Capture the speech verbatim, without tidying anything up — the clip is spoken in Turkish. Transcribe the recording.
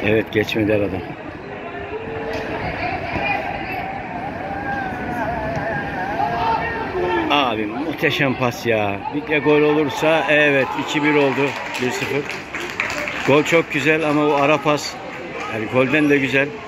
Evet, geçmedi aradan. Abi muhteşem pas ya. Bir de gol olursa evet iki bir oldu. bir sıfır. Gol çok güzel ama o ara pas yani golden de güzel.